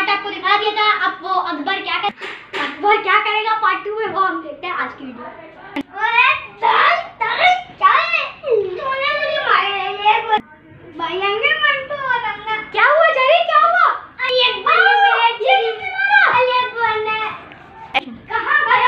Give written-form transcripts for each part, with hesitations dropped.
Part आपको दिखा दिया था। अब वो अकबर क्या करेगा पार्ट 2 में, वो हम देखते हैं आज की वीडियो। क्या हुआ जरी, क्या हुआ? कहाँ गया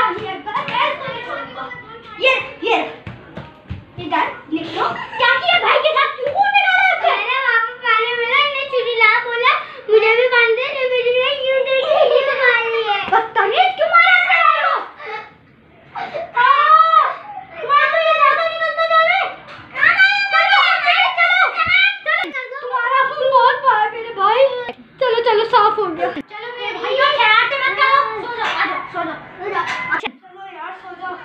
ये इधर लिख लो। क्या किया भाई के साथ, क्यों कूद निकाला उसने? मैंने वहां पे पानी मिला, ने छुरी ला, बोला मुझे भी बांध दे, ने मुझे भी यूं देखी ये मारी है। बदतमीज, क्यों मारा इसने भाई को? तुम्हारा तो ये ज्यादा निकलता जा रहा है। चलो तुम्हारा खून बहुत बहा है मेरे भाई। चलो चलो साफ हो गया। चलो मेरे भाइयों शरारतें मत करो, सो जाओ, आ जाओ, सो जाओ। चलो यार सो जाओ।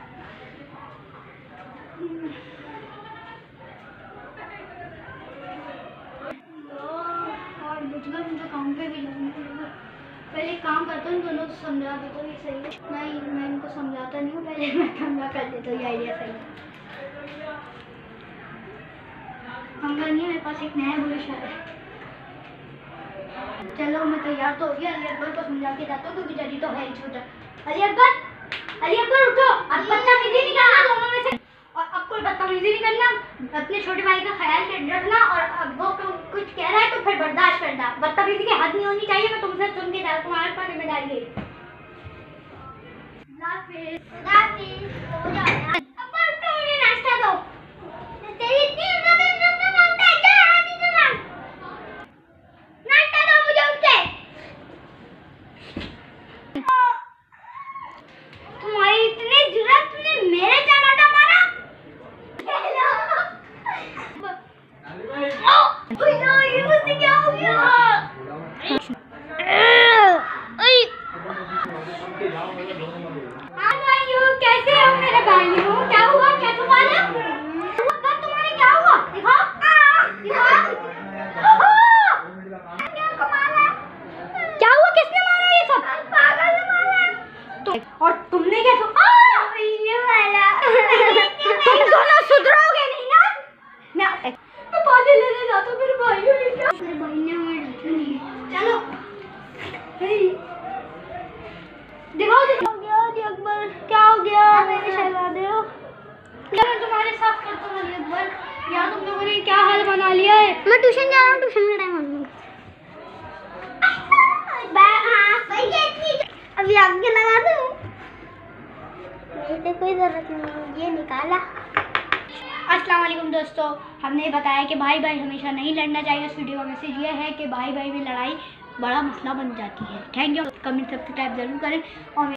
और बुझगा मुझे काम पे भी लगना पड़ेगा। पहले काम करता हूँ, दोनों समझा देता हूँ, ये सही है। नहीं मैं इनको समझाता नहीं हूँ, पहले मैं पंगा कर देता हूँ, ये आइडिया सही है। पंगा नहीं है मेरे पास, एक नया बुलशा है। चलो मैं तैयार तो हो गया, अली अकबर को समझा के जाता हूँ क्योंकि जरी तो है ही छोटा। अली अकबर उठो, अब बदतमीजी नहीं करना दोनों में से, और अब कोई बदतमीजी नहीं करना। अपने छोटे भाई का ख्याल रखना, और अब वो कुछ कह रहा है तो फिर बर्दाश्त करना। बदतमीजी की हद नहीं होनी चाहिए। मैं तुमसे सुन के जा, तुम्हारे पास जिम्मेदारी है। नाश्ता दो। तेरी इतनी हिम्मत है, नाश्ता मांगता है, जा हाथी से मांग। नाश्ता दो मुझे उठे। तुम्हारी इतनी जुर्रत, तुमने मेरे टमाटर मारा? ओए नो, ये मुझसे क्या हो गया? हाँ भाइयों, कैसे हो मेरे भाइयों? क्या हुआ, क्या तुम्हारा? तुम्हारे क्या हुआ? दिखाओ, क्या हुआ? किसने मारा ये सब? पागल ने मारा। और तुमने क्या तुम दोनों सुधरोगे नहीं ना? मैं पानी लेने जाता हूँ मेरे भाइयों ने। क्या मेरे भाई ने मुझे नहीं। चलो दिखाओ अकबर, क्या हो गया? मेरे शहजादे हो, मैं तुम्हारे साथ करता हूँ अली अकबर। यार तुम लोगों ने क्या हाल बना लिया है। मैं ट्यूशन जा रहा हूँ, ट्यूशन का टाइम हो गया। अभी आगे लगा दूँ, तो कोई जरूरत नहीं, ये निकाला। अस्सलाम वालेकुम दोस्तों, हमने बताया कि भाई भाई हमेशा नहीं लड़ना चाहिए। इस वीडियो का मैसेज ये है कि भाई भाई में लड़ाई बड़ा मसला बन जाती है। Thank you. कमेंट सब्सक्राइब जरूर करें और